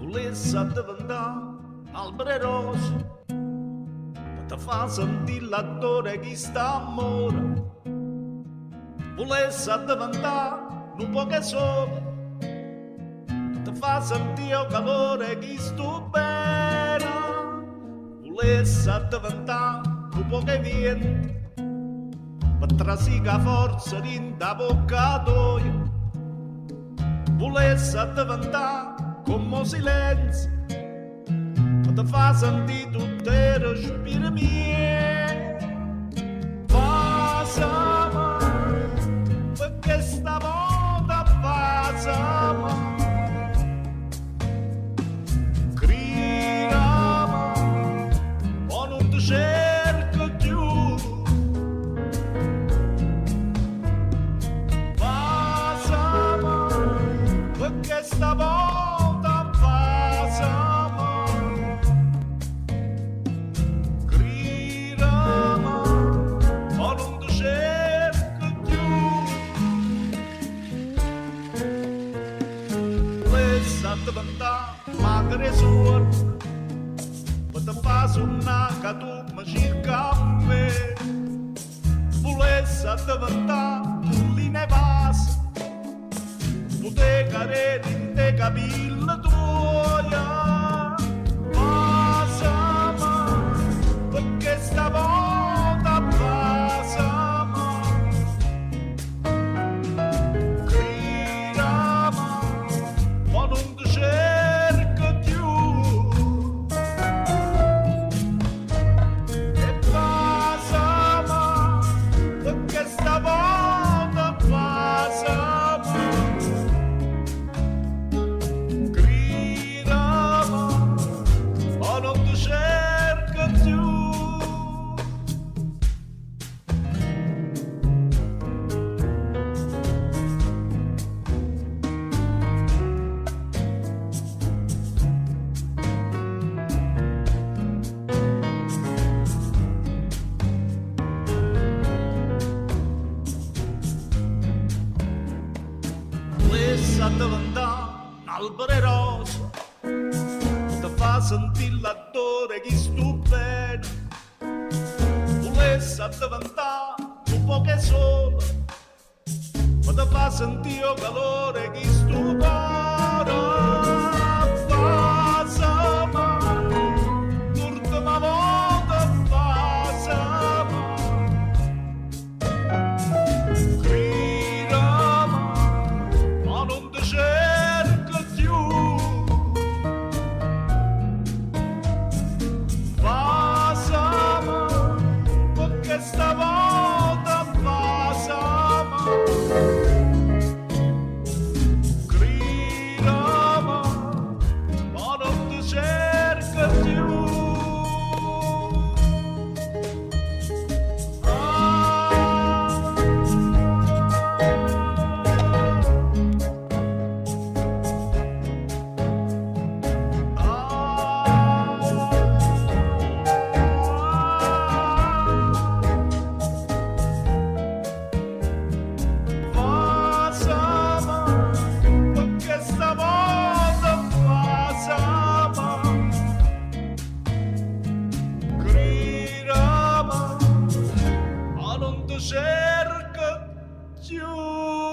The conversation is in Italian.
volesse diventare un albero rosso, per te fa sentire l'attore che sta amore, volesse diventare un po' che sole, per te fa sentire il calore che sto bene, volesse diventare un po' che viene, per trasiga forza rinda boccatoio, volesse diventare come silenzio, per te fa sentire tutte le respire mie, passami, perché stavolta passami, gridami, o non ti cerco più. Perché stavolta passami, gridami, o non ti cerco più. Volesse diventare magre sua, per te fa suonare che tu mi cerca a me. Volesse diventare linea bassa, te careni, te capilla tua, passami, perché stavolta passami, gridami, ma non ti cerco più, e passami, perché stavolta passami. Volesse diventare un albero rosso, ti fa sentire l'attore che sto bene, volesse diventare un po' che sole, ma ti fa sentire il calore che sto cuore, passami, l'ultima volta passami, non ti cerco più, passami, perché stavolta passami, gridami, ma non ti cerco più. Cerca più.